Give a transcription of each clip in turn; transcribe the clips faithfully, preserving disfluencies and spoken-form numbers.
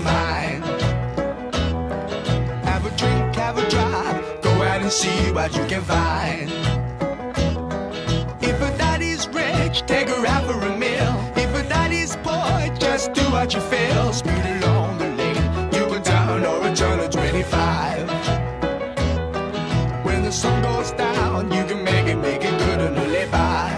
fine. Have a drink, have a drive, go out and see what you can find. If a daddy's rich, take her out for a meal. If a daddy's poor, just do what you feel. Speed along the lane, you can down or a turn of twenty-five. When the sun goes down, you can make it, make it good and live by.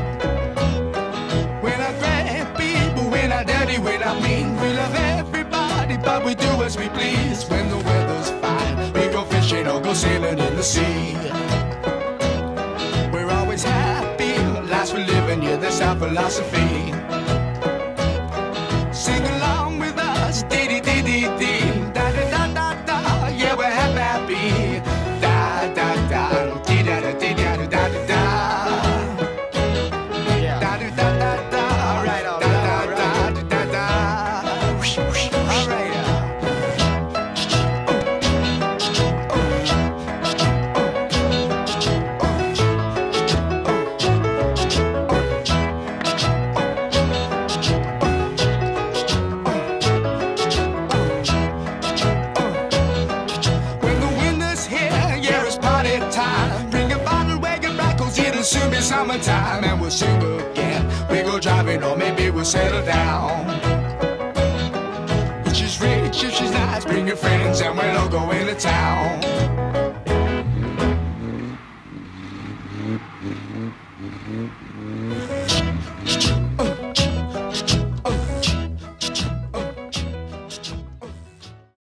When I grab people, when I dirty, when I mean, we love everybody, but we do as we please. When the weather's fine, we go fishing or go sailing in the sea. We're always happy, life's for living, yeah, that's our philosophy. Sing along with us, dee dee dee dee dee, da da da da da, yeah, we're happy, da da da, dee da da dee da da da da da, da da da da da, all right, all right, all right, da da da, all right. It'll soon be summertime and we'll sing again. We go driving or maybe we'll settle down. If she's rich, if she's nice, bring your friends and we'll all go into town. Mm-hmm.